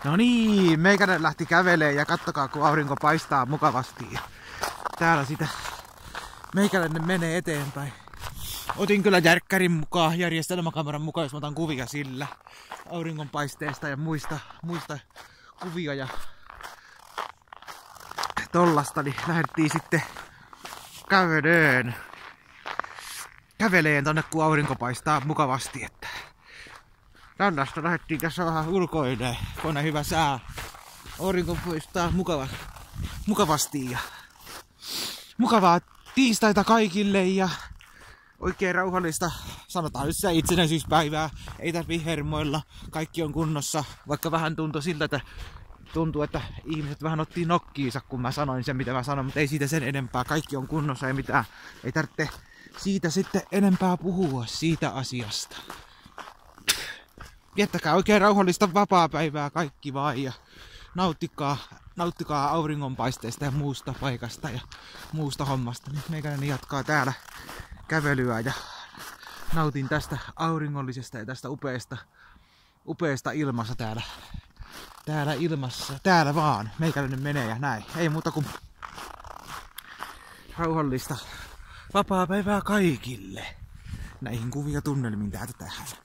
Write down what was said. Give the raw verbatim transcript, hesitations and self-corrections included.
No niin, meikäläinen lähti kävelemään ja kattokaa kun aurinko paistaa mukavasti. Täällä sitä meikäläinen menee eteenpäin. Otin kyllä järkkärin mukaan, järjestelmäkameran mukaan, jos mä otan kuvia sillä. Auringonpaisteesta ja muista, muista kuvia ja tollasta, niin lähdettiin sitten käveleen. Käveleen tonne kun aurinko paistaa mukavasti, että tällaista lähdettiin tässä vähän ulkoilemaan, kun on hyvä sää. Aurinko paistaa mukava, mukavasti ja mukavaa tiistaita kaikille ja oikein rauhallista, sanotaan nyt se itsenäisyyspäivää, ei tarvii hermoilla, kaikki on kunnossa, vaikka vähän tuntui siltä, että tuntuu, että ihmiset vähän otti nokkiinsa, kun mä sanoin sen, mitä mä sanoin, mutta ei siitä sen enempää, kaikki on kunnossa, ei mitään, ei tarvitse siitä sitten enempää puhua siitä asiasta. Viettäkää oikein rauhallista vapaapäivää kaikki vaan ja nauttikaa, nauttikaa auringonpaisteesta ja muusta paikasta ja muusta hommasta. Nyt meikäläinen jatkaa täällä kävelyä ja nautin tästä auringollisesta ja tästä upeasta, upeasta ilmassa täällä, täällä ilmassa. Täällä vaan meikäläinen menee ja näin. Ei muuta kuin rauhallista vapaapäivää kaikille. Näihin kuvia tunnelmiin täältä täällä.